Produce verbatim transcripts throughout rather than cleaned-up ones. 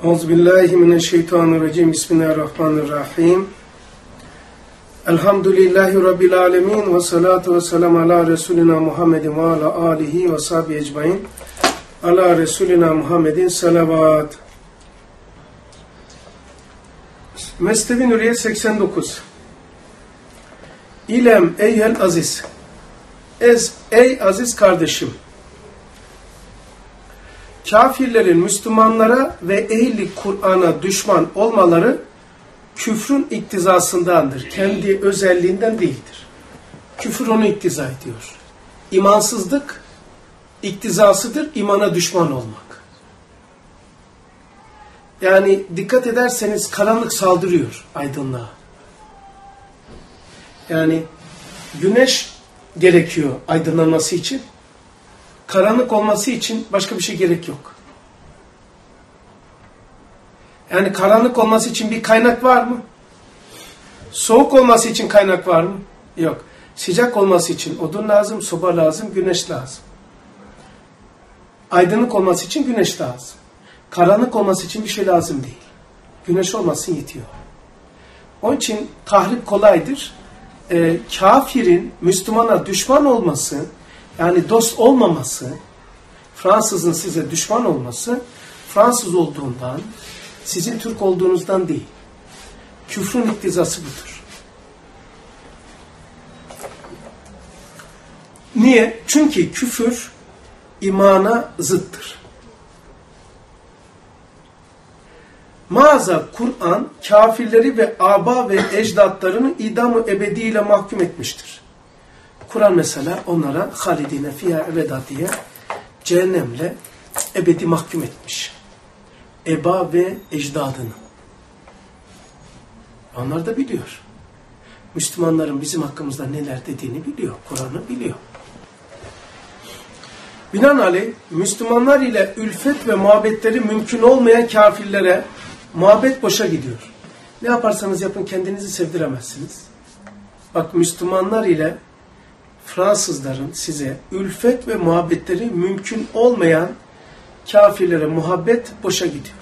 Euzubillahimineşşeytanirracim. Bismillahirrahmanirrahim. Elhamdülillahi Rabbil alemin. Ve salatu ve selam ala Resulina Muhammedin ve ala alihi ve sahbihi ecmain. Ala Resulina Muhammedin salavat. Mesnevi Nuriye seksen dokuz. İlem eyhel aziz. Ez, ey aziz kardeşim. Kafirlerin Müslümanlara ve ehli Kur'an'a düşman olmaları küfrün iktizasındandır. Kendi özelliğinden değildir. Küfür onu iktiza ediyor. İmansızlık iktizasıdır, imana düşman olmak. Yani dikkat ederseniz karanlık saldırıyor aydınlığa. Yani güneş gerekiyor aydınlanması için. Karanlık olması için başka bir şey gerek yok. Yani karanlık olması için bir kaynak var mı? Soğuk olması için kaynak var mı? Yok. Sıcak olması için odun lazım, soba lazım, güneş lazım. Aydınlık olması için güneş lazım. Karanlık olması için bir şey lazım değil. Güneş olmasın yetiyor. Onun için tahrip kolaydır. Ee, kafirin Müslümana düşman olması, yani dost olmaması, Fransızın size düşman olması, Fransız olduğundan, sizin Türk olduğunuzdan değil. Küfrün iktizası budur. Niye? Çünkü küfür imana zıttır. Maazallah Kur'an kafirleri ve aba ve ecdatlarını idam-ı ebediyle mahkum etmiştir. Kur'an mesela onlara halidine fiyâ ebeda diye cehennemle ebedi mahkum etmiş. Eba ve ecdadını. Onlar da biliyor. Müslümanların bizim hakkımızda neler dediğini biliyor. Kur'an'ı biliyor. Binaenaleyh Müslümanlar ile ülfet ve muhabbetleri mümkün olmayan kafirlere muhabbet boşa gidiyor. Ne yaparsanız yapın kendinizi sevdiremezsiniz. Bak Müslümanlar ile Fransızların size ülfet ve muhabbetleri mümkün olmayan kafirlere muhabbet boşa gidiyor.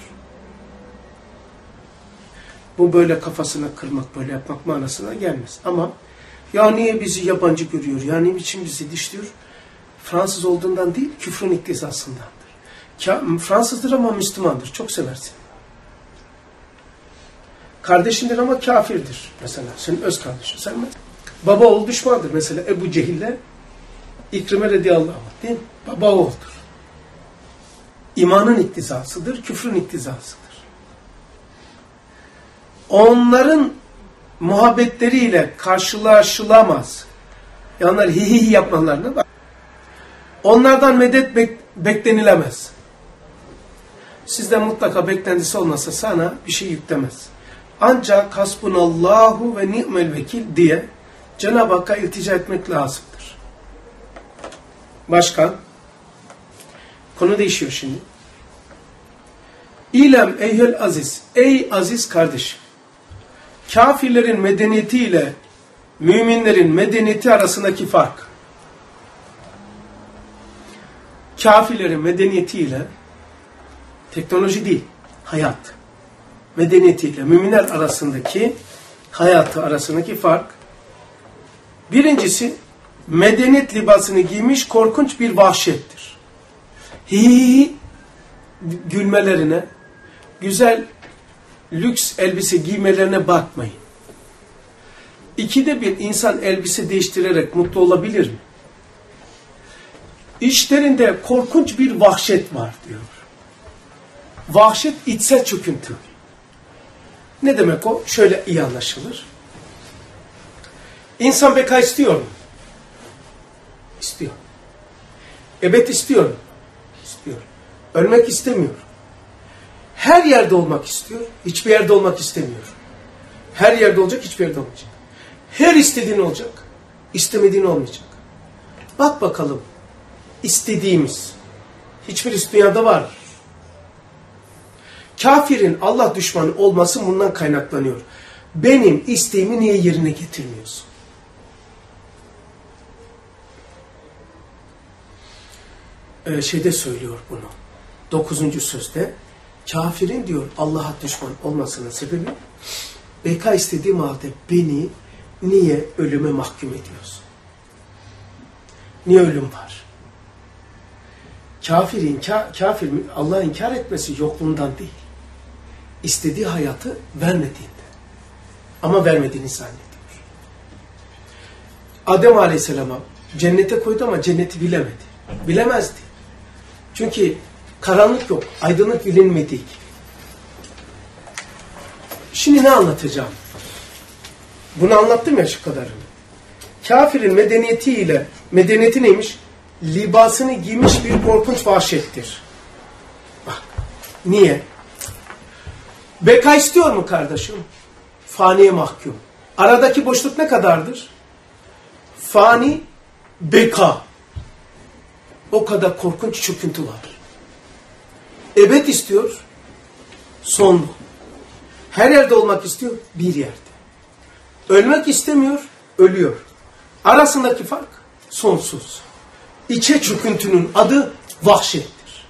Bu böyle kafasına kırmak, böyle yapmak manasına gelmez. Ama ya niye bizi yabancı görüyor, ya niye için bizi dişliyor? Fransız olduğundan değil, küfrün iktizasındandır. Fransızdır ama Müslümandır, çok seversin. Kardeşindir ama kafirdir mesela, senin öz kardeşin. Sen mi? Baba oğul düşmandır. Mesela Ebu Cehil'le İkrime radıyallahu anh değil mi? Baba oğuldur. İmanın iktizasıdır, küfrün iktizasıdır. Onların muhabbetleriyle karşılaşılamaz. Yani onlar hi hi hi yapmalarına bak. Onlardan medet bek beklenilemez. Sizden mutlaka beklentisi olmasa sana bir şey yüklemez. Ancak hasbunallahu ve ni'mel vekil diye Cenab-ı Hakk'a iltica etmek lazımdır. Başka? Konu değişiyor şimdi. İlem eyhel aziz. Ey aziz kardeşim. Kafirlerin medeniyeti ile müminlerin medeniyeti arasındaki fark. Kafirlerin medeniyeti ile teknoloji değil, hayat. Medeniyeti ile müminler arasındaki hayatı arasındaki fark. Birincisi, medeniyet libasını giymiş korkunç bir vahşettir. Hi gülmelerine, güzel lüks elbise giymelerine bakmayın. İkide bir insan elbise değiştirerek mutlu olabilir mi? İçlerinde korkunç bir vahşet var diyor. Vahşet içsel çöküntü. Ne demek o? Şöyle iyi anlaşılır. İnsan beka istiyor mu? İstiyor. Ebed istiyor mu? İstiyor. Ölmek istemiyor. Her yerde olmak istiyor. Hiçbir yerde olmak istemiyor. Her yerde olacak, hiçbir yerde olmayacak. Her istediğin olacak. İstemediğin olmayacak. Bak bakalım. İstediğimiz. Hiçbir dünyada var. Kafirin Allah düşmanı olması bundan kaynaklanıyor. Benim isteğimi niye yerine getirmiyorsun? Ee, şeyde söylüyor bunu. Dokuzuncu sözde. kafirin diyor Allah'a düşman olmasının sebebi, beka istediğim halde beni niye ölüme mahkum ediyorsun? Niye ölüm var? Kafirin, ka, kafir Allah'ı inkar etmesi yokluğundan değil. İstediği hayatı vermediğinde. Ama vermediğini zannediyor. Adem Aleyhisselam'a cennete koydu ama cenneti bilemedi. Bilemezdi. Çünkü karanlık yok, aydınlık bilinmedik. Şimdi ne anlatacağım? Bunu anlattım ya şu kadarını. Kafirin medeniyetiyle, medeniyeti neymiş? Libasını giymiş bir korkunç vahşettir. Bak, niye? Beka istiyor mu kardeşim? Faniye mahkum. Aradaki boşluk ne kadardır? Fani, beka. O kadar korkunç çöküntü var. Ebed istiyor, sonlu. Her yerde olmak istiyor, bir yerde. Ölmek istemiyor, ölüyor. Arasındaki fark sonsuz. İçe çöküntünün adı vahşettir.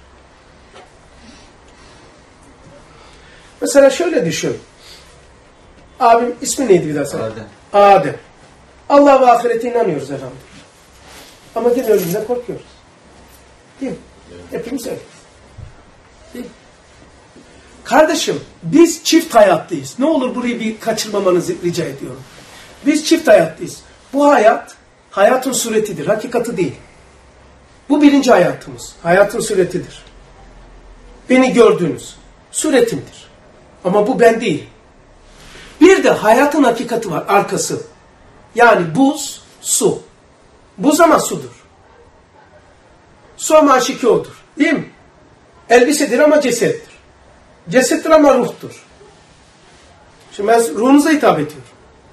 Mesela şöyle düşün. Abim ismi neydi bir daha sana? Adem. Adem. Allah ve ahirete inanıyoruz elhamdülillah. Ama gene ölümden korkuyoruz. Değil mi? Evet. Hepimiz öyle. Değil mi? Kardeşim, biz çift hayatlıyız. Ne olur burayı bir kaçırmamanızı rica ediyorum. Biz çift hayatlıyız. Bu hayat, hayatın suretidir, hakikati değil. Bu birinci hayatımız. Hayatın suretidir. Beni gördüğünüz suretimdir. Ama bu ben değil. Bir de hayatın hakikati var, arkası. Yani buz, su. Buz ama sudur. Su ama aşiki odur. Değil mi? Elbisedir ama cesettir. Cesettir ama ruhtur. Şimdi ben ruhunuza hitap ediyorum.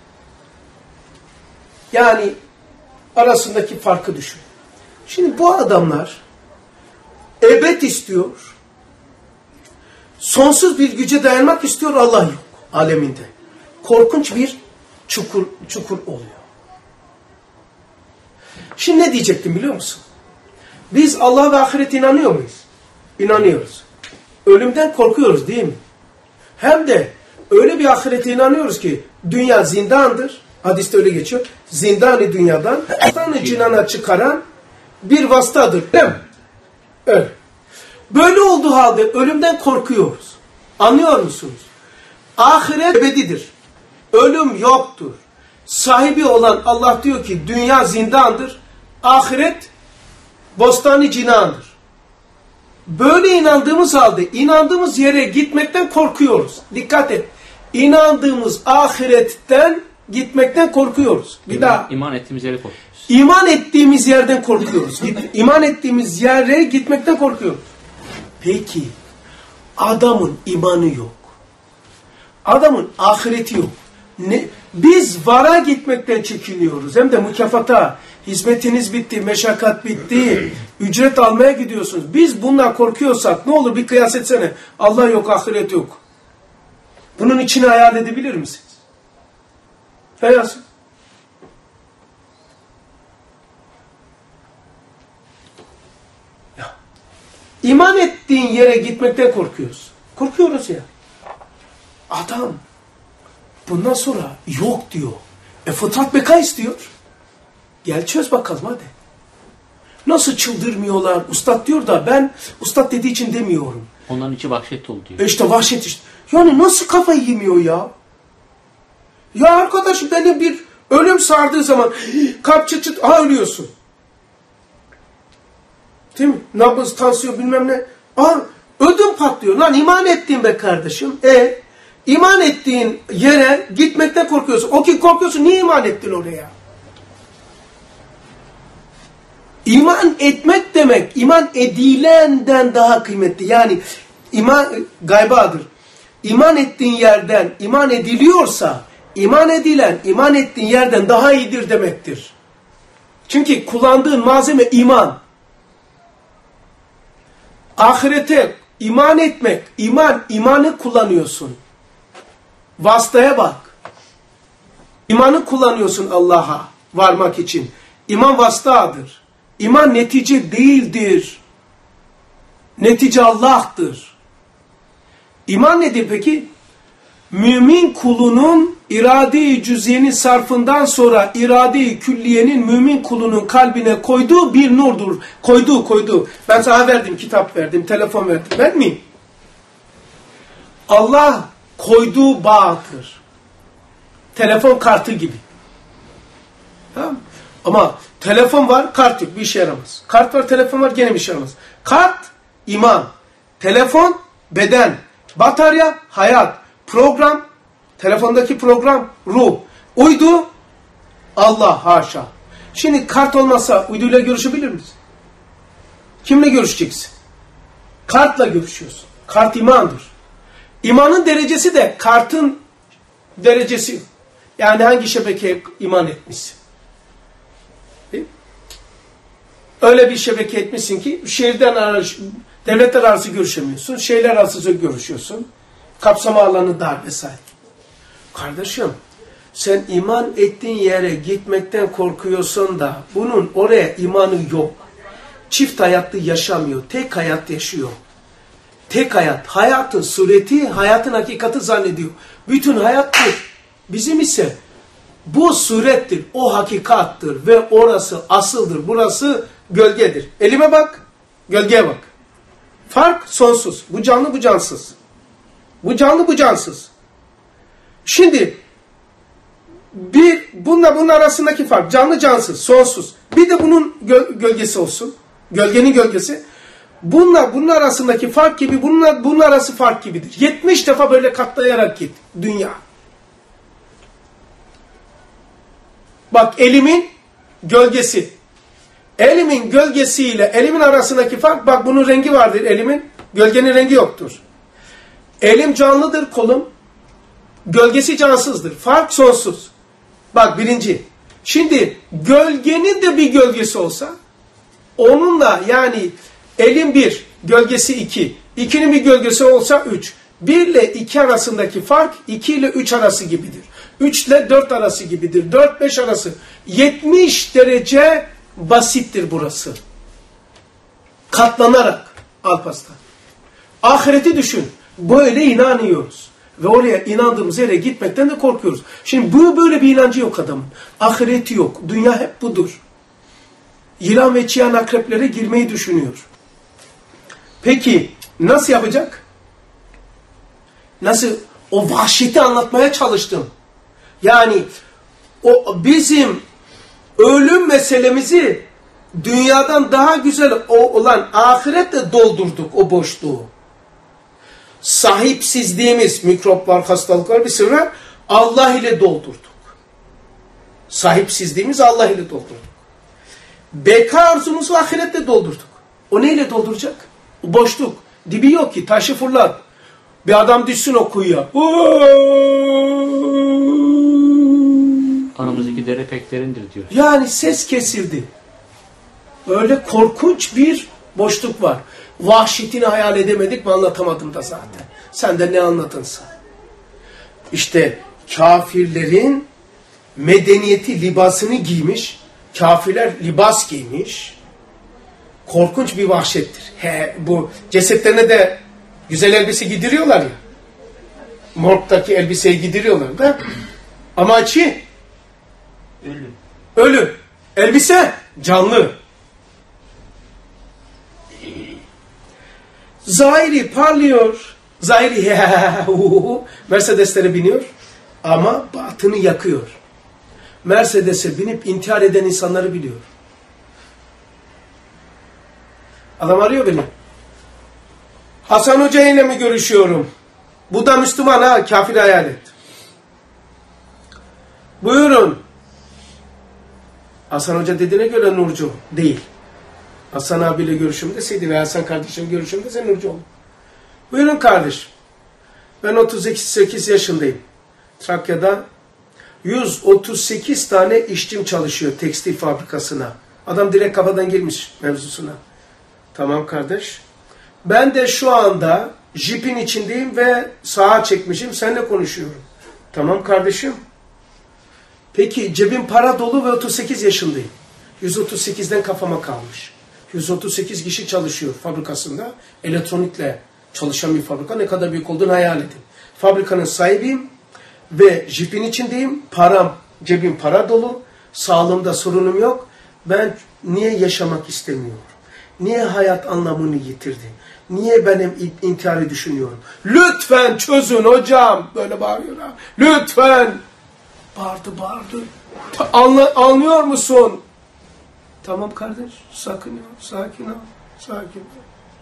Yani arasındaki farkı düşün. Şimdi bu adamlar ebed istiyor, sonsuz bir güce dayanmak istiyor, Allah yok aleminde. Korkunç bir çukur, çukur oluyor. Şimdi ne diyecektim biliyor musun? Biz Allah'a ve ahirete inanıyor muyuz? İnanıyoruz. Ölümden korkuyoruz değil mi? Hem de öyle bir ahirete inanıyoruz ki dünya zindandır. Hadiste öyle geçiyor. Zindan-ı dünyadan zindan-ı cinana çıkaran bir vasıtadır. Değil mi? Öyle. Böyle olduğu halde ölümden korkuyoruz. Anlıyor musunuz? Ahiret ebedidir. Ölüm yoktur. Sahibi olan Allah diyor ki dünya zindandır. Ahiret bostani cinandır. Böyle inandığımız halde inandığımız yere gitmekten korkuyoruz. Dikkat et. İnandığımız ahiretten gitmekten korkuyoruz. Bir İman, daha. İman ettiğimiz yere korkuyoruz. İman ettiğimiz yerden korkuyoruz. İman ettiğimiz yere gitmekten korkuyoruz. Peki adamın imanı yok. Adamın ahireti yok. Ne? Biz vara gitmekten çekiniyoruz. Hem de mükafata. Hizmetiniz bitti, meşakkat bitti. Ücret almaya gidiyorsunuz. Biz bundan korkuyorsak ne olur bir kıyas etsene. Allah yok, ahiret yok. Bunun içini hayal edebilir misiniz? Feyyaz. Ya. İman ettiğin yere gitmekten korkuyoruz. Korkuyoruz ya. Adam bundan sonra yok diyor. E fıtrat beka istiyor. Gel çöz bakalım hadi. Nasıl çıldırmıyorlar? Ustad diyor da ben ustad dediği için demiyorum. Onların içi vahşet dolu diyor. E işte vahşet işte. Yani nasıl kafayı yemiyor ya? Ya arkadaş beni bir ölüm sardığı zaman kalp çıt çıt ha ölüyorsun. Değil mi? Nabız, tansiyon bilmem ne. Aa, ödüm patlıyor. Lan iman ettiğin be kardeşim. E iman ettiğin yere gitmekten korkuyorsun. O ki korkuyorsun. Niye iman ettin oraya? İman etmek demek, iman edilenden daha kıymetli. Yani iman gaybadır. İman ettiğin yerden iman ediliyorsa, iman edilen, iman ettiğin yerden daha iyidir demektir. Çünkü kullandığın malzeme iman. Ahirete iman etmek, iman, imanı kullanıyorsun. Vasıtaya bak. İmanı kullanıyorsun Allah'a varmak için. İman vasıtadır. İman netice değildir. Netice Allah'tır. İman nedir peki? Mümin kulunun irade-i cüziyenin sarfından sonra irade-i külliyenin mümin kulunun kalbine koyduğu bir nurdur. Koyduğu, koyduğu. Ben sana verdim, kitap verdim, telefon verdim. Ben miyim? Allah koyduğu bağdır. Telefon kartı gibi. Tamam. Ama telefon var, kart yok. Bir işe yaramaz. Kart var, telefon var, gene bir işe yaramaz. Kart, iman. Telefon, beden. Batarya, hayat. Program, telefondaki program, ruh. Uydu, Allah haşa. Şimdi kart olmasa uyduyla görüşebilir misin? Kimle görüşeceksin? Kartla görüşüyorsun. Kart imandır. İmanın derecesi de kartın derecesi. Yani hangi şebekeye iman etmişsin? Değil mi? Öyle bir şebeke etmişsin ki şehirden arası, devletler arası görüşemiyorsun. Şehirler arası görüşüyorsun. Kapsama alanı dar vesaire. Kardeşim, sen iman ettiğin yere gitmekten korkuyorsun da bunun oraya imanı yok. Çift hayatlı yaşamıyor. Tek hayat yaşıyor. Tek hayat. Hayatın sureti, hayatın hakikati zannediyor. Bütün hayattır. Bizim ise bu surettir, o hakikattır ve orası asıldır. Burası gölgedir. Elime bak, gölgeye bak. Fark sonsuz. Bu canlı, bu cansız. Bu canlı, bu cansız. Şimdi bir bununla bunun arasındaki fark canlı, cansız, sonsuz. Bir de bunun göl gölgesi olsun. Gölgenin gölgesi. Bununla bunun arasındaki fark gibi, bununla bunun arası fark gibidir. yetmiş defa böyle katlayarak git dünya. Bak elimin gölgesi. Elimin gölgesiyle elimin arasındaki fark, bak bunun rengi vardır elimin. Gölgenin rengi yoktur. Elim canlıdır, kolum. Gölgesi cansızdır. Fark sonsuz. Bak birinci. Şimdi gölgenin de bir gölgesi olsa, onunla yani elim bir, gölgesi iki. İkinin bir gölgesi olsa üç. Bir ile iki arasındaki fark iki ile üç arası gibidir. üç ile dört arası gibidir. dört beş arası. yetmiş derece basittir burası. Katlanarak Alparslan. Ahireti düşün. Böyle inanıyoruz. Ve oraya inandığımız yere gitmekten de korkuyoruz. Şimdi bu böyle bir inancı yok adamın. Ahireti yok. Dünya hep budur. Yılan ve çiyan akreplere girmeyi düşünüyor. Peki nasıl yapacak? Nasıl? O vahşeti anlatmaya çalıştım. Yani o bizim ölüm meselemizi dünyadan daha güzel olan ahiretle doldurduk o boşluğu. Sahipsizliğimiz, mikroplar, hastalıklar bir sürü Allah ile doldurduk. Sahipsizliğimiz Allah ile doldurduk. Beka arzumuzu ahiretle doldurduk. O neyle dolduracak? O boşluk. Dibi yok ki, taşı fırlat. Bir adam düşsün o kuyuya. Aramızdaki dere pek derindir diyor. Yani ses kesildi. Öyle korkunç bir boşluk var. Vahşetini hayal edemedik mi, anlatamadım da zaten. Sen de ne anlatınsa. İşte kafirlerin medeniyeti libasını giymiş. Kafirler libas giymiş. Korkunç bir vahşettir. He, bu cesetlerine de güzel elbise giydiriyorlar ya. Morgdaki elbiseyi giydiriyorlar da. Amaçı ölü. Ölü. Elbise canlı. Zahiri parlıyor. Zahiri Mercedes'lere biniyor. Ama batını yakıyor. Mercedes'e binip intihar eden insanları biliyor. Adam arıyor beni. Hasan Hoca ile mi görüşüyorum? Bu da Müslüman ha, kafir hayal et. Buyurun. Hasan Hoca dediğine göre Nurcu değil. Hasan abiyle görüşüm deseydi ve Hasan kardeşim görüşüm deseydi Nurcu olur. Buyurun kardeşim. Ben otuz sekiz yaşındayım. Trakya'da yüz otuz sekiz tane işçim çalışıyor tekstil fabrikasına. Adam direkt kafadan girmiş mevzusuna. Tamam kardeş. Ben de şu anda jipin içindeyim ve sağa çekmişim. Seninle konuşuyorum. Tamam kardeşim. Peki cebim para dolu ve otuz sekiz yaşındayım. yüz otuz sekizden kafama kalmış. yüz otuz sekiz kişi çalışıyor fabrikasında. Elektronikle çalışan bir fabrika ne kadar büyük olduğunu hayal edin. Fabrikanın sahibiyim ve jipin içindeyim. Param, cebim para dolu. Sağlığımda sorunum yok. Ben niye yaşamak istemiyorum? Niye hayat anlamını yitirdi? Niye benim intiharı düşünüyorum? Lütfen çözün hocam. Böyle bağırıyor ha. Lütfen. Bağırdı bağırdı. Anla, anlıyor musun? Tamam kardeş. Sakin ol. Sakin ol. Sakin ol.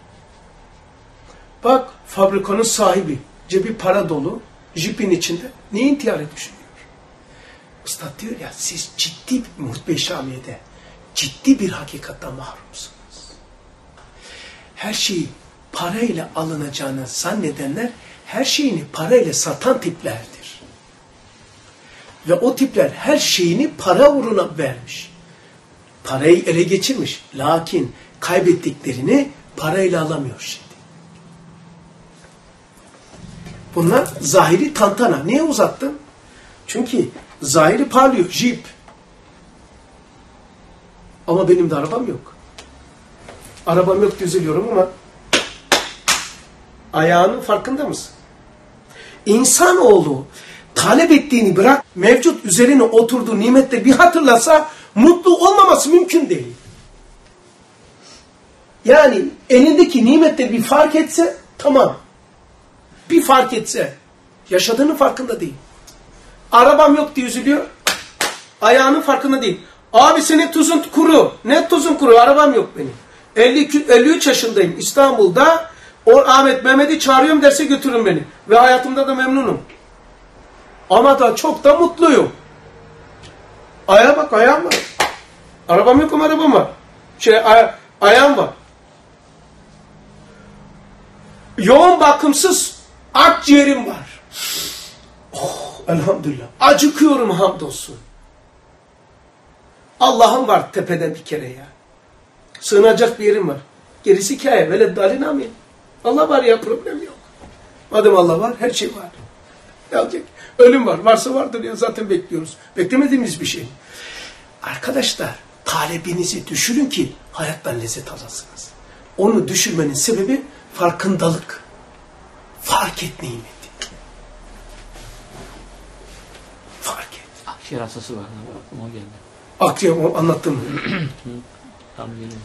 Bak fabrikanın sahibi. Cebi para dolu. Jipin içinde. Niye intiharı düşünüyor? Usta diyor ya siz ciddi bir Muhbir Şamiye'de ciddi bir hakikattan mahrumsunuz. Her şeyi parayla alınacağını zannedenler her şeyini parayla satan tiplerdir. Ve o tipler her şeyini para uğruna vermiş. Parayı ele geçirmiş. Lakin kaybettiklerini parayla alamıyor şimdi. Bunlar zahiri tantana. Niye uzattım? Çünkü zahiri parlıyor. Jeep. Ama benim de arabam yok. Arabam yok düzeliyorum ama ayağının farkında mısın? İnsanoğlu talep ettiğini bırak, mevcut üzerine oturduğu nimette bir hatırlasa mutlu olmaması mümkün değil. Yani elindeki nimette bir fark etse tamam. Bir fark etse yaşadığının farkında değil. Arabam yok diye üzülüyor. Ayağının farkında değil. Abi senin tuzun kuru. Ne tuzun kuru? Arabam yok benim. elli üç yaşındayım. İstanbul'da o Ahmet Mehmet'i çağırıyorum derse götürün beni. Ve hayatımda da memnunum. Ama da çok da mutluyum. Ayağa bak, ayağım var. Arabam yok ama arabam var. Şey, aya ayağım var. Yoğun bakımsız akciğerim var. Oh, elhamdülillah. Acıkıyorum hamdolsun. Allah'ım var tepeden bir kere ya. Sığınacak bir yerim var. Gerisi hikaye. Veled dalin amin. Allah var ya, problem yok. Madem Allah var, her şey var. Gelecek. Ölüm var. Varsa vardır ya, zaten bekliyoruz. Beklemediğimiz bir şey. Arkadaşlar, talebinizi düşürün ki hayattan lezzet alasınız. Onu düşürmenin sebebi farkındalık. Fark et nimeti. Fark et. Akşehir hastası var. O geldi. Akşehir anlattım mı? Tam geliyor.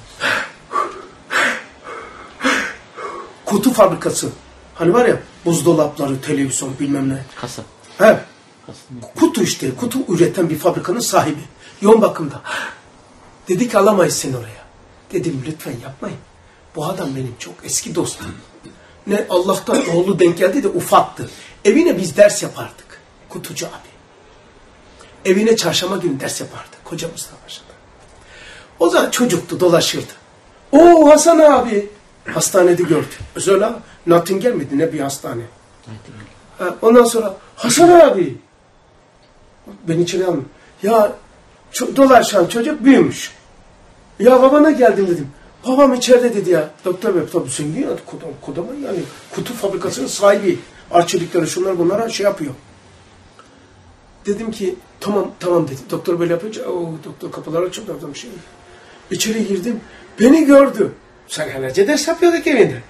Kutu fabrikası. Hani var ya buzdolapları, televizyon bilmem ne. Kasa. He. Kasa. Kutu işte. Kutu üreten bir fabrikanın sahibi. Yoğun bakımda. Dedi ki alamayız seni oraya. Dedim lütfen yapmayın. Bu adam benim çok eski dostum. Ne Allah'tan oğlu denk geldi de ufaktı. Evine biz ders yapardık. Kutucu abi. Evine çarşamba günü ders yapardı. Koca Mustafa Paşa'da. O zaman çocuktu, dolaşırdı. Oo Hasan abi. Hastanede gördü. Özel ha. Natin gelmedi, ne bir hastane. Ha, ondan sonra Hasan abi. Beni içeri almıyor. Ya dolaşan çocuk büyümüş. Ya babana geldim dedim. Babam içeride dedi ya. Doktor bey tabii zengin ya. Kodaman yani. Kutu fabrikasının sahibi. Arçelikleri şunlar bunlara şey yapıyor. Dedim ki tamam tamam dedim. Doktor böyle yapınca o doktor kapıları açıldı. Adam şey. İçeri girdim. Beni gördü. Senelerce ders yapıyorduk evinde.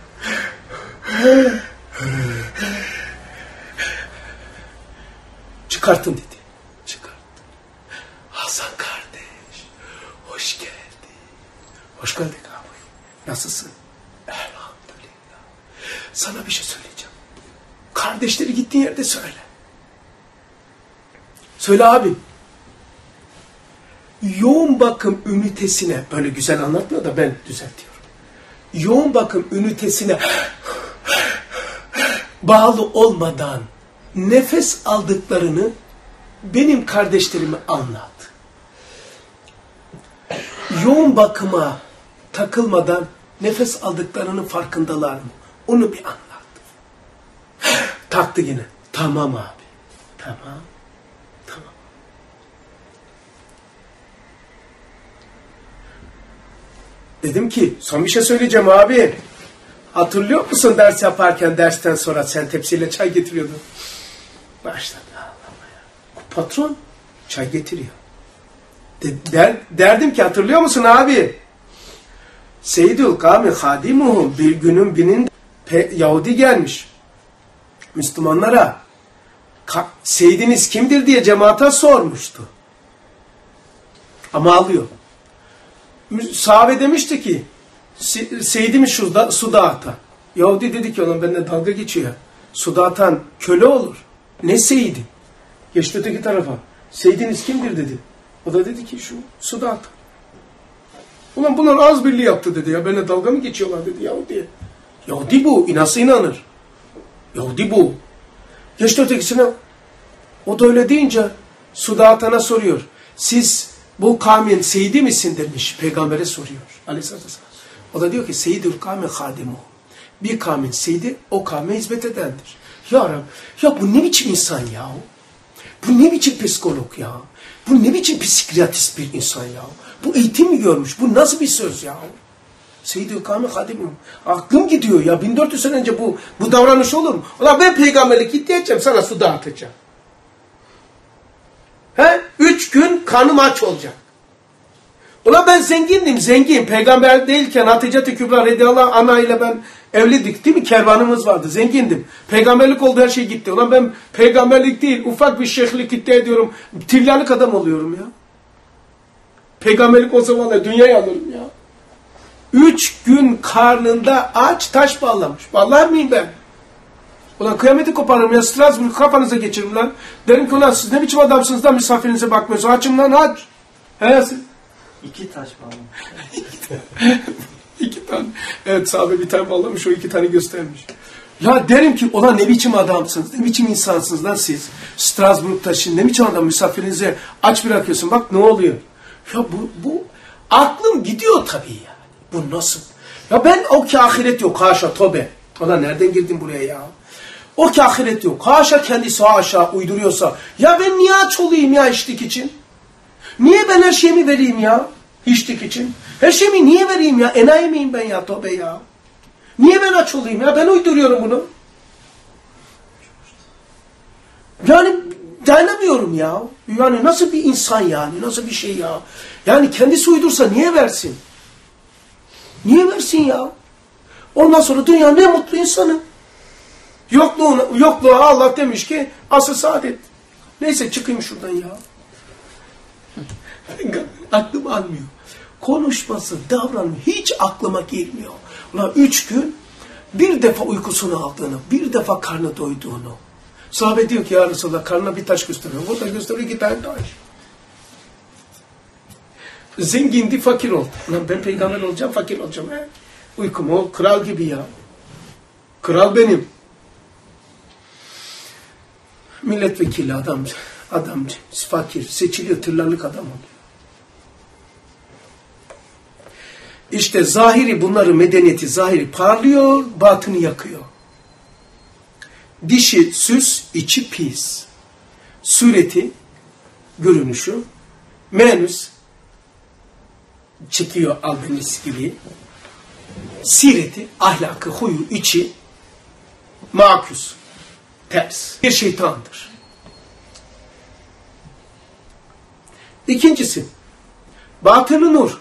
Çıkartın dedi. Çıkarttım. Hasan kardeş. Hoş geldin. Hoş geldin abi. Nasılsın? Elhamdülillah. Sana bir şey söyleyeceğim. Kardeşleri gittiğin yerde söyle. Söyle abi. Yoğun bakım ünitesine, böyle güzel anlatmıyor da ben düzeltiyorum. Yoğun bakım ünitesine bağlı olmadan nefes aldıklarını benim kardeşlerime anlat. Yoğun bakıma takılmadan nefes aldıklarının farkındalar mı? Onu bir anlat. Taktı yine. Tamam abi. Tamam. Tamam. Dedim ki son bir şey söyleyeceğim abi. Hatırlıyor musun ders yaparken dersten sonra sen tepsiyle çay getiriyordun. Başladı ağlamaya. Patron çay getiriyor. De, der, derdim ki hatırlıyor musun abi? Seyyidül kâmi hâdimuhum bir günün binin Pe Yahudi gelmiş. Müslümanlara Seyyidiniz kimdir diye cemaate sormuştu. Ama alıyor. Sahabe demişti ki Seyyidimiz şurada su dağıtan. Yahudi dedi ki olan benimle dalga geçiyor. Su dağıtan köle olur. Ne Seyyidi? Geçti öteki tarafa. Seyyidiniz kimdir dedi. O da dedi ki şu su dağıtan. Ulan bunlar az birliği yaptı dedi ya. Benimle dalga mı geçiyorlar dedi Yahudi'ye. Yahudi bu. İnansa inanır. Yahudi bu. Geçti ötekisine. O da öyle deyince su dağıtana soruyor. Siz bu kavmin seyidi misin demiş. Peygamber'e soruyor. Aleyhisselatü vesselam. O da diyor ki seyyidül kavmin hadimu. Bir kavmin seyidi o kavme hizmet edendir. Ya Rabbi, ya bu ne biçim insan ya? Bu ne biçim psikolog ya? Bu ne biçim psikiyatrist bir insan ya? Bu eğitim mi görmüş? Bu nasıl bir söz ya? Seyyid-i Kâmi Hadimim. Aklım gidiyor ya. bin dört yüz sene önce bu, bu davranış olur mu? Ulan ben peygamberlik iddiayacağım, sana su dağıtacağım. He? Üç gün karnım aç olacak. Ulan ben zengindim, zengin. Peygamber değilken Hatice-i Kübra radıyallahu anha ile ben evlidik değil mi? Kervanımız vardı. Zengindim. Peygamberlik oldu, her şey gitti. Ulan ben peygamberlik değil, ufak bir şeyhlik iddia ediyorum. Tiryalık adam oluyorum ya. Peygamberlik olsa vallahi dünyayı alırım ya. Üç gün karnında aç taş bağlamış. Vallahi miyim ben? Ulan kıyameti koparırım ya. Strasbourg kafanıza geçirim lan. Derim ki ulan siz ne biçim adamsınız da misafirinize bakmıyorsunuz. Açım lan aç. He siz? İki taş bağlamış. İki tane. Evet sahabe bir tane bağlamış, o iki tane göstermiş. Ya derim ki ulan ne biçim adamsınız, ne biçim insansınız lan siz. Strasbourg'da şimdi ne biçim adam misafirinize aç bırakıyorsun. Bak ne oluyor. Ya bu, bu aklım gidiyor tabii yani. Bu nasıl? Ya ben o ki ahiret yok. Haşa tobe. Ulan nereden girdin buraya ya? O ki ahiret yok. Haşa kendisi haşa uyduruyorsa. Ya ben niye aç olayım ya içtik için? Niye ben her şeyimi vereyim ya? İçtik için. Her şeyimi niye vereyim ya? Enayi miyim ben ya? Tobe ya. Niye ben aç olayım ya? Ben uyduruyorum bunu. Yani dayanamıyorum ya. Yani nasıl bir insan yani? Nasıl bir şey ya? Yani kendisi uydursa niye versin? Niye versin ya? Ondan sonra dünyanın en mutlu insanı. Yokluğuna, yokluğa Allah demiş ki asıl saadet. Neyse çıkayım şuradan ya. Aklım almıyor. Konuşması, davranma hiç aklıma girmiyor. Ulan üç gün bir defa uykusunu aldığını, bir defa karnı doyduğunu. Sahabe diyor ki ya Resulallah karnına bir taş gösteriyor. Burada gösteriyor iki tane taş. Zengindi, fakir oldu. Ulan ben peygamber olacağım, fakir olacağım. He? Uykum o kral gibi ya. Kral benim. Milletvekili adam, adam fakir, seçiliyor, tırlarlık adam oluyor. İşte zahiri bunları medeniyeti zahiri parlıyor, batını yakıyor. Dişi süs, içi pis. Sureti, görünüşü, menüs, çekiyor albenisi gibi. Sireti, ahlakı, huyu, içi, makus, ters. Bir şeytandır. İkincisi, batını nur.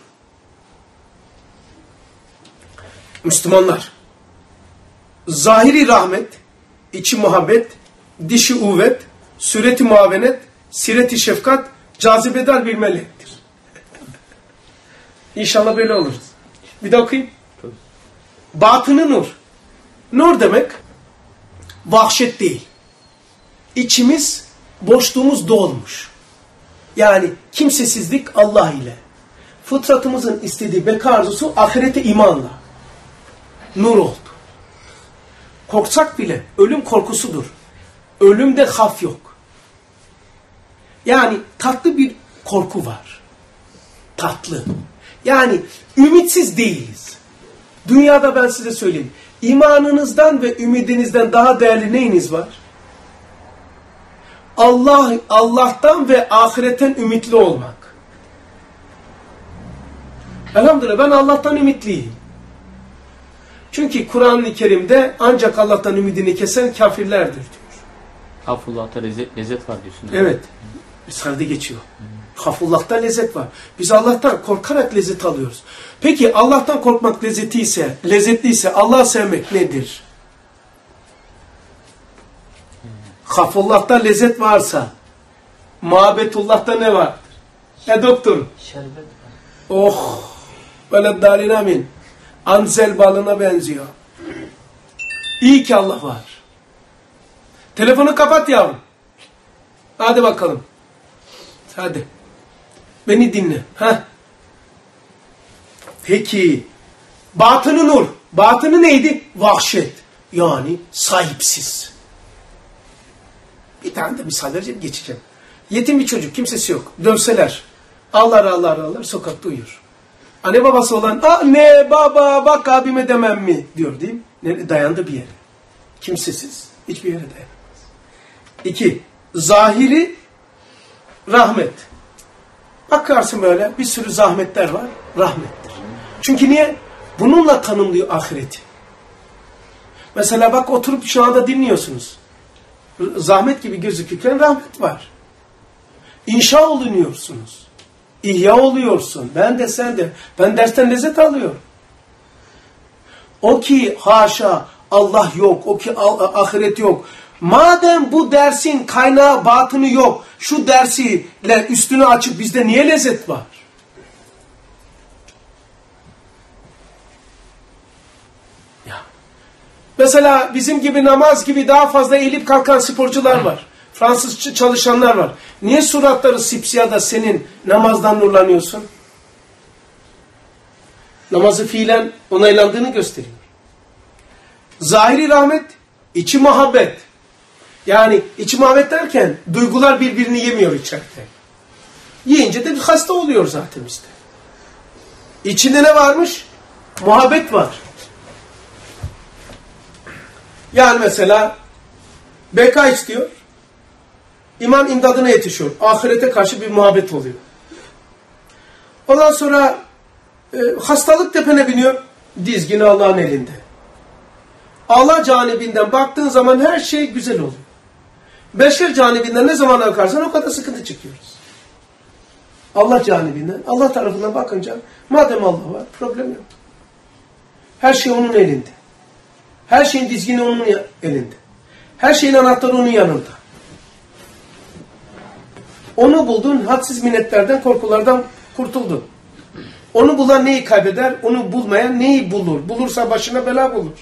Müslümanlar, zahiri rahmet, içi muhabbet, dişi uvet, sureti muavenet, sireti şefkat, cazibedar bir melektir. İnşallah böyle oluruz. Bir daha okuyayım. Batını nur. Nur demek vahşet değil. İçimiz, boşluğumuz dolmuş. Yani kimsesizlik Allah ile. Fıtratımızın istediği beka arzusu ahirete imanla. Nur oldu. Korksak bile ölüm korkusudur. Ölümde haf yok. Yani tatlı bir korku var. Tatlı. Yani ümitsiz değiliz. Dünyada ben size söyleyeyim. İmanınızdan ve ümidinizden daha değerli neyiniz var? Allah, Allah'tan ve ahiretten ümitli olmak. Elhamdülillah ben Allah'tan ümitliyim. Çünkü Kur'an-ı Kerim'de ancak Allah'tan ümidini kesen kafirlerdir diyor. Hafullah'ta lezzet, lezzet var diyorsun. Evet. Risale'de geçiyor. Hmm. Hafullah'ta lezzet var. Biz Allah'tan korkarak lezzet alıyoruz. Peki Allah'tan korkmak lezzeti ise, lezzetli ise Allah'ı sevmek nedir? Hafullah'ta lezzet varsa muhabbetullah'ta ne vardır? E doktor. Şerbet var. Oh. Böyle dalin amin. Ansel balına benziyor. İyi ki Allah var. Telefonu kapat yavrum. Hadi bakalım. Hadi. Beni dinle. Heh. Peki. Batını nur. Batını neydi? Vahşet. Yani sahipsiz. Bir tane de misal vereceğim, geçeceğim. Yetim bir çocuk, kimsesi yok. Dövseler. Ağlar ağlar ağlar, sokakta uyur. Anne babası olan, anne baba bak abime demem mi? Diyor değil mi? Ne, dayandı bir yere. Kimsesiz. Hiçbir yere dayanamaz. İki. Zahiri rahmet. Bakarsın böyle bir sürü zahmetler var. Rahmettir. Çünkü niye? Bununla tanımlıyor ahireti. Mesela bak oturup şu anda dinliyorsunuz. Zahmet gibi gözükürken rahmet var. İnşa olunuyorsunuz. İhya oluyorsun. Ben de sen de. Ben dersten lezzet alıyorum. O ki haşa Allah yok. O ki ahiret yok. Madem bu dersin kaynağı batını yok. Şu dersiyle üstünü açıp bizde niye lezzet var? Ya. Mesela bizim gibi namaz gibi daha fazla eğilip kalkan sporcular var. Fransız çalışanlar var. Niye suratları sipsiyah da senin namazdan nurlanıyorsun? Namazı fiilen onaylandığını gösteriyor. Zahiri rahmet, içi muhabbet. Yani içi muhabbet derken duygular birbirini yemiyor içeride. Yiyince de bir hasta oluyor zaten işte. İçinde ne varmış? Muhabbet var. Yani mesela beka istiyor. İman imdadına yetişiyor. Ahirete karşı bir muhabbet oluyor. Ondan sonra e, hastalık tepene biniyor. Dizgin Allah'ın elinde. Allah canibinden baktığın zaman her şey güzel oluyor. Beşer canibinden ne zaman bakarsan o kadar sıkıntı çekiyoruz. Allah canibinden, Allah tarafından bakınca madem Allah var problem yok. Her şey onun elinde. Her şeyin dizgini onun elinde. Her şeyin anahtarı onun yanında. Onu buldun, hadsiz minnetlerden, korkulardan kurtuldun. Onu bulan neyi kaybeder? Onu bulmayan neyi bulur? Bulursa başına bela bulur.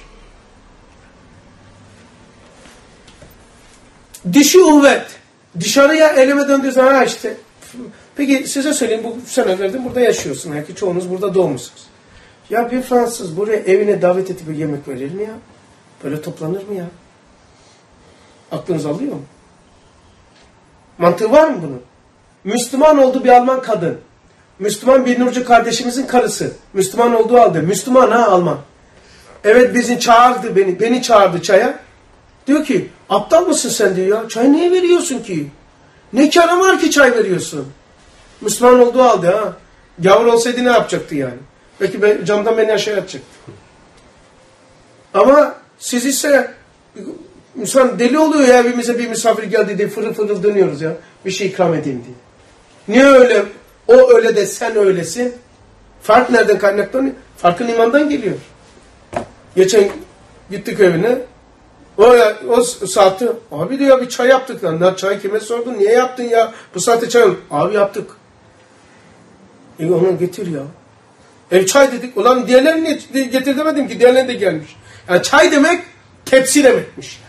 Dişi uvvet. Dışarıya eleme döndüğü zaman ha işte. Peki size söyleyeyim, bu senelerde burada yaşıyorsun. Belki çoğunuz burada doğmuşsunuz. Ya bir Fransız buraya evine davet edip bir yemek verir mi ya? Böyle toplanır mı ya? Aklınız alıyor mu? Mantığı var mı bunun? Müslüman olduğu bir Alman kadın. Müslüman bir Nurcu kardeşimizin karısı. Müslüman olduğu halde. Müslüman ha Alman. Evet bizi çağırdı beni. Beni çağırdı çaya. Diyor ki aptal mısın sen diyor ya. Çay niye veriyorsun ki? Ne kârı var ki çay veriyorsun? Müslüman olduğu halde ha. Gavur olsaydı ne yapacaktı yani? Belki ben, camdan beni aşağı atacaktı. Ama siz ise insan deli oluyor ya, evimize bir misafir geldi diye fırıl fırıl dönüyoruz ya. Bir şey ikram edeyim diye. Niye öyle? O öyle de sen öylesin. Fark nereden kaynaklanıyor? Farkın imandan geliyor. Geçen gittik evine. O, o saati, abi diyor bir çay yaptık lan. Çay kime sordun? Niye yaptın ya? Bu saatte çay yok. Abi yaptık. E onu getir ya. Ev çay dedik. Ulan diğerlerini getir demedim ki. Diğerleri de gelmiş. Yani çay demek tepsi demekmiş.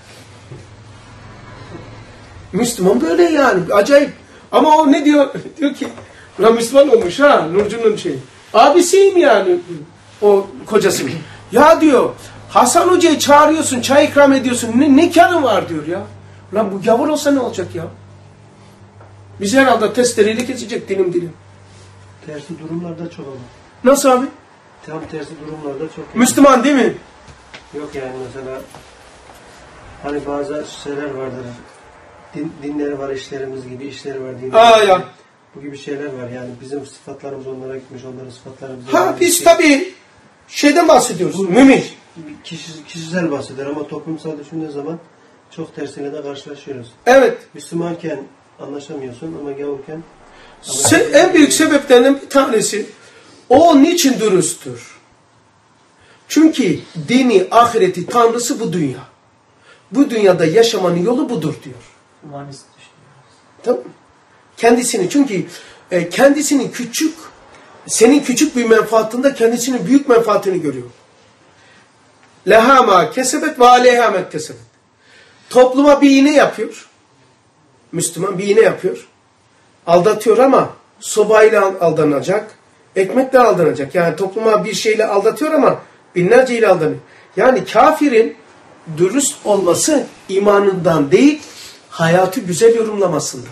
Müslüman böyle yani. Acayip. Ama o ne diyor? Diyor ki ulan Müslüman olmuş ha. Nurcu'nun şeyi. Abisiyim yani. O kocası. Ya diyor Hasan Hoca'yı çağırıyorsun. Çay ikram ediyorsun. Ne, ne karın var diyor ya. Ulan bu gavur olsa ne olacak ya? Biz herhalde testereyle kesecek dilim dilim. Tersi durumlarda çok olur. Nasıl abi? Tam tersi durumlarda çok. Müslüman değil mi? Yok yani mesela hani bazı şeyler vardır. Din, dinleri var, işlerimiz gibi işleri var. Aa ya. Bu gibi şeyler var yani bizim sıfatlarımız onlara gitmiş, onların sıfatları bize. Ha biz tabii şeyden bahsediyoruz. Mümin. Kişi, kişisel bahseder ama toplumsal düşündüğün zaman çok tersiyle de karşılaşıyoruz. Evet. Müslümanken anlaşamıyorsun ama gavurken Se- en büyük sebeplerinden bir tanesi o niçin dürüsttür? Çünkü dini, ahireti, tanrısı bu dünya. bu dünyada yaşamanın yolu budur diyor. Humanist düşünüyor. Tamam mı? Kendisini, çünkü e, kendisinin küçük, senin küçük bir menfaatında kendisinin büyük menfaatini görüyor. Leha ma kesebet ve aleyha ma kesebet. Topluma bir iğne yapıyor. Müslüman bir iğne yapıyor. Aldatıyor ama sobayla aldanacak, ekmekle aldanacak. Yani topluma bir şeyle aldatıyor ama binlerce ile aldanıyor. Yani kafirin dürüst olması imanından değil, hayatı güzel yorumlamasındandır.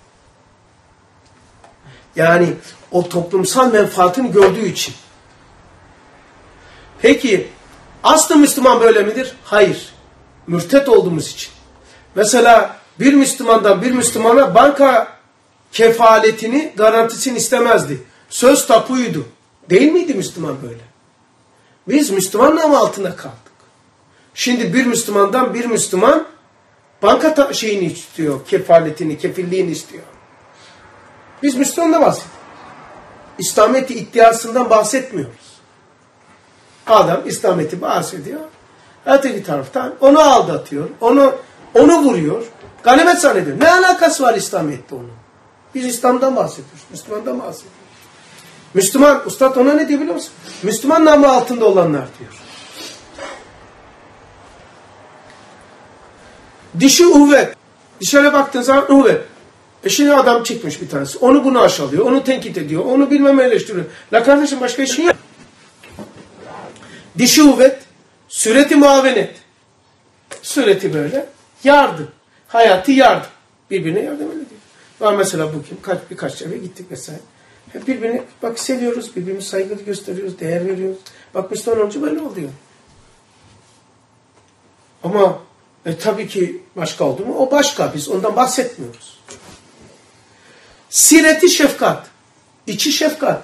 Yani o toplumsal menfaatini gördüğü için. Peki aslı Müslüman böyle midir? Hayır. Mürtet olduğumuz için. Mesela bir Müslümandan bir Müslümana banka kefaletini, garantisini istemezdi. Söz tapuydu. Değil miydi Müslüman böyle? Biz Müslüman namı altında kaldık. Şimdi bir Müslümandan bir Müslüman banka şeyini istiyor, kefaletini, kefilliğini istiyor. Biz Müslüman'dan bahsediyoruz. İslamiyet'i iddiasından bahsetmiyoruz. Adam İslamiyet'i bahsediyor. Öteki taraftan onu aldatıyor, onu onu vuruyor, ganimet zannediyor. Ne alakası var İslamiyet'te onun? Biz İslam'dan bahsediyoruz, Müslüman'dan bahsediyoruz. Müslüman, Ustad ona ne diyor biliyor musun? Müslüman namı altında olanlar diyor. Dişi uhvet. Dışarı baktığın zaman uhvet. E şimdi adam çıkmış bir tanesi. Onu bunu aşağılıyor, onu tenkit ediyor, onu bilmem eleştiriyor. La kardeşim başka işin yok. Dişi uhvet, süreti muavenet. Süreti böyle, yardım. Hayatı yardım. Birbirine yardım ediyor. Var mesela bugün kaç, birkaç eve gittik mesela. Hep birbirine bak seviyoruz, birbirimize saygı gösteriyoruz, değer veriyoruz. Bak Müslüman olunca böyle oluyor. Ama e, tabii ki başka oldu mu? O başka. Biz ondan bahsetmiyoruz. Sireti şefkat. İçi şefkat.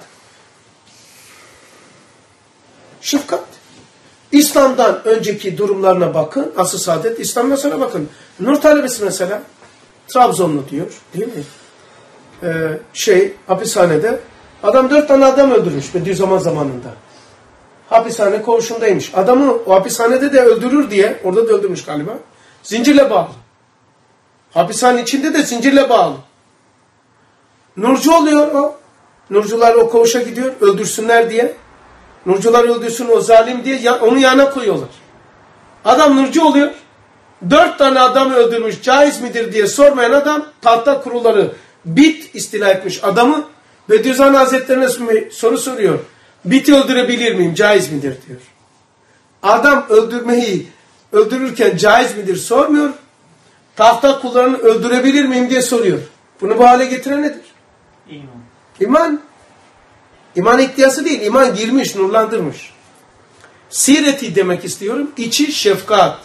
Şefkat. İslam'dan önceki durumlarına bakın. Asıl saadet İslam'dan sonra bakın. Nur talebesi mesela Trabzonlu diyor. Değil mi? Ee, şey hapishanede adam dört tane adam öldürmüş Bediüzzaman zamanında. Hapishane koğuşundaymış. Adamı o hapishanede de öldürür diye orada da öldürmüş galiba. Zincirle bağlı. Hapishane içinde de zincirle bağlı. Nurcu oluyor o. Nurcular o koğuşa gidiyor öldürsünler diye. Nurcular öldürsün o zalim diye onu yana koyuyorlar. Adam nurcu oluyor. Dört tane adamı öldürmüş caiz midir diye sormayan adam tahta kuruları bit istila etmiş adamı Bediüzzaman Hazretlerine soru soruyor. Biti öldürebilir miyim? Caiz midir diyor. Adam öldürmeyi öldürürken caiz midir sormuyor. Tahta kullarını öldürebilir miyim diye soruyor. Bunu bu hale getiren nedir? İman. İman. İman ihtiyası değil. İman girmiş, nurlandırmış. Sireti demek istiyorum. İçi şefkat.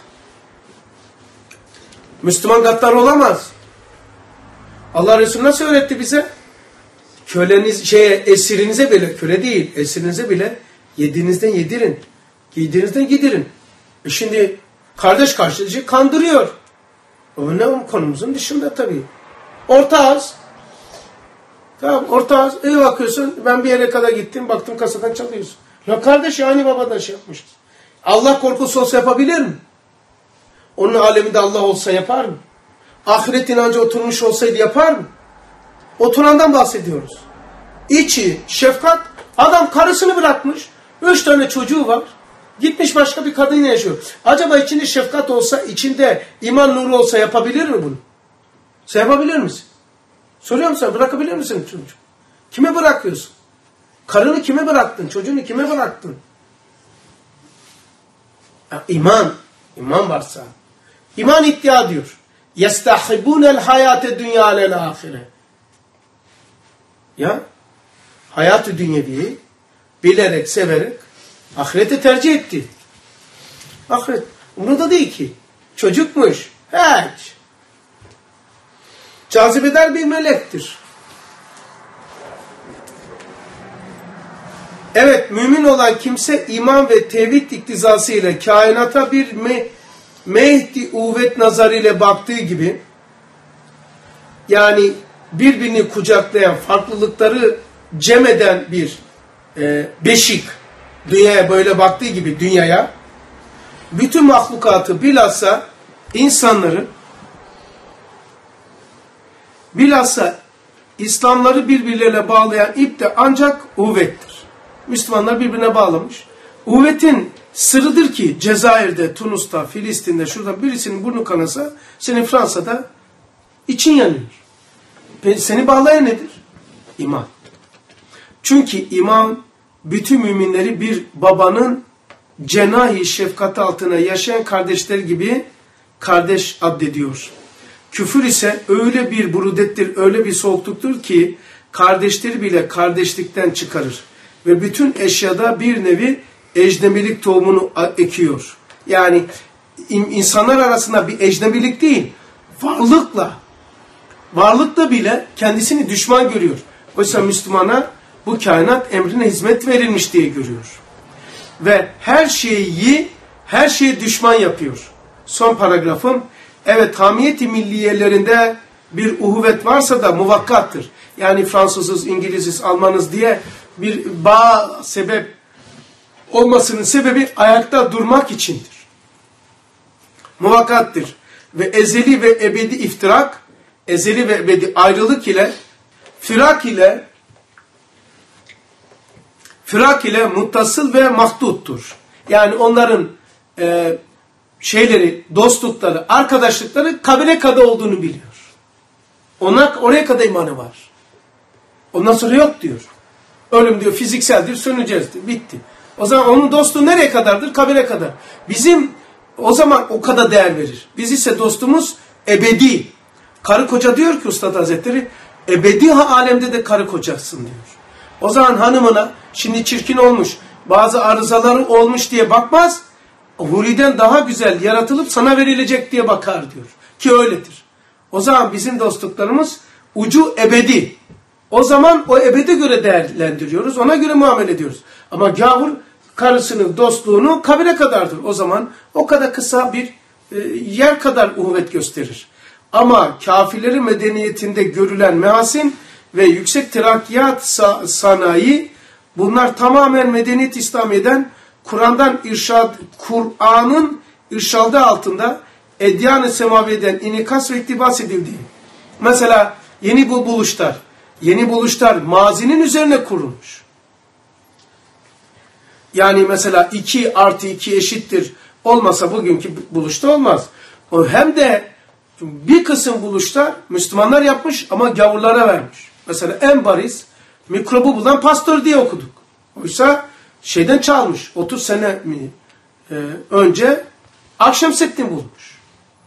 Müslüman gaddar olamaz. Allah Resulü nasıl öğretti bize? Köleniz, şeye, esirinize bile, köle değil, esirinize bile yediğinizden yedirin. Giydiğinizden giydirin. E şimdi kardeş karşıcı kandırıyor. O ne konumuzun dışında tabii. Orta az. Tamam orta az. İyi bakıyorsun ben bir yere kadar gittim baktım kasadan çalıyorsun. Ya kardeş yani babadan şey yapmışız. Allah korkusu olsa yapabilir mi? Onun aleminde Allah olsa yapar mı? Ahiret inancı oturmuş olsaydı yapar mı? Oturandan bahsediyoruz. İçi, şefkat, adam karısını bırakmış, üç tane çocuğu var, gitmiş başka bir kadınla yaşıyor. Acaba içinde şefkat olsa, içinde iman nuru olsa yapabilir mi bunu? Sen yapabilir misin? Soruyorum sana, bırakabilir misin çocuğu? Kime bırakıyorsun? Karını kime bıraktın? Çocuğunu kime bıraktın? Ya, iman, iman varsa. İman iddia diyor. يَسْتَحِبُونَ الْحَيَاتَ دُنْيَا عَلَى الْآخِرَةِ Ya, hayat-ı dünyeviyi bilerek, severek ahirete tercih etti. Ahiret. Umurunda değil ki. Çocukmuş. Hiç. Cazibeder bir melektir. Evet, mümin olan kimse iman ve tevhid iktizası ile kainata bir me mehdi uvet nazarıyla baktığı gibi, yani birbirini kucaklayan, farklılıkları cem eden bir e, beşik, dünyaya böyle baktığı gibi dünyaya, bütün mahlukatı bilhassa insanları bilhassa İslamları birbirleriyle bağlayan ip de ancak uhvettir. Müslümanlar birbirine bağlamış. Uhvetin sırrıdır ki Cezayir'de, Tunus'ta, Filistin'de, şurada birisinin burnu kanasa, senin Fransa'da için yanıyor. Seni bağlayan nedir? İman. Çünkü iman bütün müminleri bir babanın cenah-i şefkat altına yaşayan kardeşler gibi kardeş addediyor. Küfür ise öyle bir burudettir, öyle bir soğukluktur ki kardeşleri bile kardeşlikten çıkarır. Ve bütün eşyada bir nevi ecnebilik tohumunu ekiyor. Yani insanlar arasında bir ecnebilik değil, varlıkla, varlıkla bile kendisini düşman görüyor. Oysa Müslümana bu kainat emrine hizmet verilmiş diye görüyor. Ve her şeyi, her şeye düşman yapıyor. Son paragrafım, evet hamiyeti milliyelerinde bir uhuvvet varsa da muvakkattır. Yani Fransızız, İngiliziz, Almanız diye bir bağ sebep olmasının sebebi ayakta durmak içindir. Muvakkattır. Ve ezeli ve ebedi iftirak, ezeli ve ebedi ayrılık ile, firak ile, firak ile muttasıl ve mahduttur. Yani onların e, şeyleri, dostlukları, arkadaşlıkları kabile kadar olduğunu biliyor. Onlar oraya kadar imanı var. Ondan sonra yok diyor. Ölüm diyor fizikseldir, söneceğiz diyor. Bitti. O zaman onun dostluğu nereye kadardır? Kabire kadar. Bizim o zaman o kadar değer verir. Biz ise dostumuz ebedi. Karı koca diyor ki Üstad Hazretleri, ebedi alemde de karı kocaksın diyor. O zaman hanımına şimdi çirkin olmuş, bazı arızaları olmuş diye bakmaz, huriden daha güzel yaratılıp sana verilecek diye bakar diyor. Ki öyledir. O zaman bizim dostluklarımız ucu ebedi. O zaman o ebede göre değerlendiriyoruz, ona göre muamele ediyoruz. Ama gavur karısının dostluğunu kabire kadardır. O zaman o kadar kısa bir e, yer kadar uhuvvet gösterir. Ama kafirlerin medeniyetinde görülen mehasin ve yüksek terakkiyat sa sanayi, bunlar tamamen medeniyet İslamiye'den, Kur'an'dan irşad, Kur'an'ın irşadı altında edyan-ı semaviyeden inikas ve iktibas edildiği. Mesela yeni bu buluşlar, yeni buluşlar mazinin üzerine kurulmuş. Yani mesela iki artı iki eşittir olmasa bugünkü buluşta olmaz. O hem de bir kısım buluşlar Müslümanlar yapmış ama gavurlara vermiş. Mesela en bariz mikrobu bulan Pasteur diye okuduk. Oysa şeyden çalmış. otuz sene mi e, önce Akşemseddin bulmuş.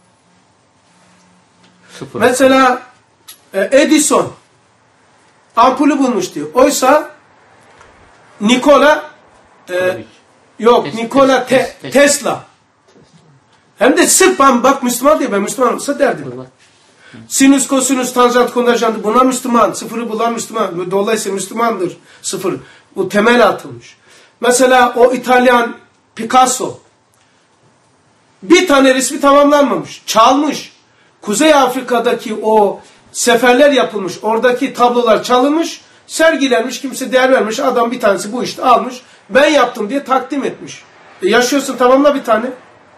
Sıfır. Mesela e, Edison ampulü bulmuş diyor. Oysa Nikola e, yok Tes Nikola tes te tes Tesla. Hem de sırf ben bak Müslüman diye ben Müslüman olsa derdim. Sinüs, kosinüs, tanjant, konverjant buna Müslüman. Sıfırı bulan Müslüman. Dolayısıyla Müslümandır sıfır. Bu temel atılmış. Mesela o İtalyan Picasso bir tane resmi tamamlanmamış. Çalmış. Kuzey Afrika'daki o seferler yapılmış. Oradaki tablolar çalınmış. Sergilenmiş. Kimse değer vermiş. Adam bir tanesi bu işte almış. Ben yaptım diye takdim etmiş. E yaşıyorsun tamamla bir tane.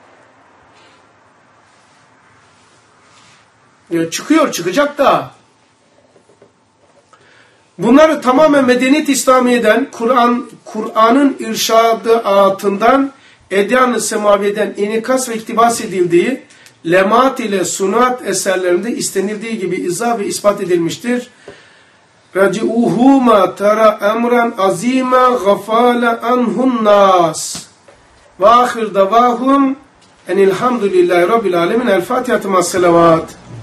E çıkıyor. Çıkacak da. Bunları tamamen medeniyet İslamiye'den, Kur'an Kur'an'ın irşadı altından, edyan-ı semaviyeden inikas ve iktibas edildiği, lemat ile sunat eserlerinde istenildiği gibi izah ve ispat edilmiştir. Raci'uhu ma tara emran azima gafala anhun nas. Ve ahir davahum enilhamdülillahi rabbil alemin. El Fatiha-tı ma'as-selavat.